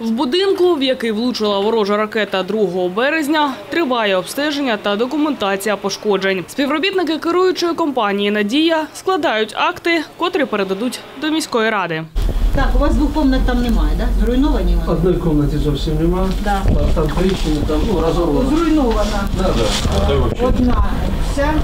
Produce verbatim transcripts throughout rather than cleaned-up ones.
В будинку, в який влучила ворожа ракета другого березня, триває обстеження та документація пошкоджень. Співробітники керуючої компанії «Надія» складають акти, котрі передадуть до міської ради. Так, у вас двох кімнат там немає, так? Да? Зруйновані вони? Одної кімнати зовсім немає. Да. Там тріщини, там ну, розорвано. Зруйнована. Да, да. Одна вся.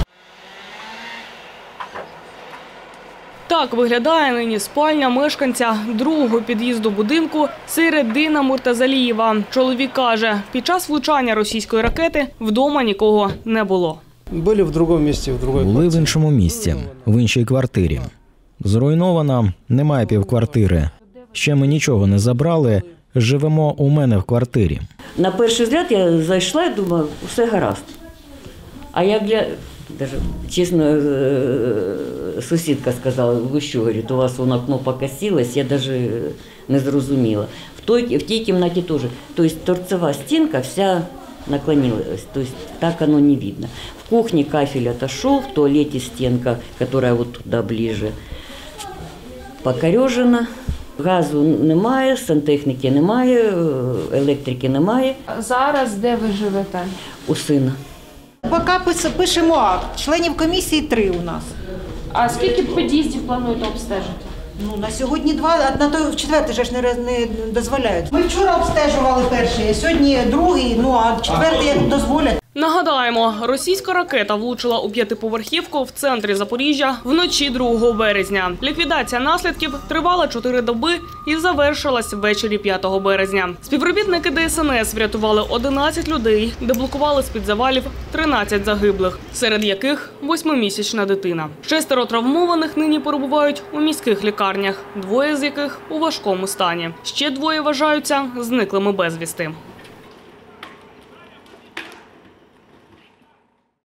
Так виглядає нині спальня мешканця другого під'їзду будинку Сейреддина Муртазалієва. Чоловік каже, під час влучання російської ракети вдома нікого не було. Були в іншому місці, в другій Були в іншому місці, в іншій квартирі. Зруйнована, немає півквартири. Ще ми нічого не забрали, живемо у мене в квартирі. На перший взгляд я зайшла і думала, все гаразд. А як для... Даже, чесно, сусідка сказала, ви що, говорить, у вас воно окно покосилось, я навіть не зрозуміла. В, той, в тій кімнаті теж. Тобто торцева стінка вся наклонилась, тобто так воно не видно. В кухні кафель отошел, в туалеті стінка, яка вот туди ближе, покорежена. Газу немає, сантехніки немає, електрики немає. Зараз де ви живете? У сина. Поки пишемо акт. Членів комісії три у нас. А скільки під'їздів плануєте обстежити? Ну, на сьогодні два, а на той четвертий же ж не, не дозволяють. Ми вчора обстежували перший, сьогодні другий, ну а четвертий як дозволять. Нагадаємо, російська ракета влучила у п'ятиповерхівку в центрі Запоріжжя вночі другого березня. Ліквідація наслідків тривала чотири доби і завершилась ввечері п'ятого березня. Співробітники Де Ес Ен Ес врятували одинадцять людей, деблокували з-під завалів тринадцять загиблих, серед яких восьмимісячна дитина. Шестеро травмованих нині перебувають у міських лікарнях, двоє з яких у важкому стані. Ще двоє вважаються зниклими безвісти.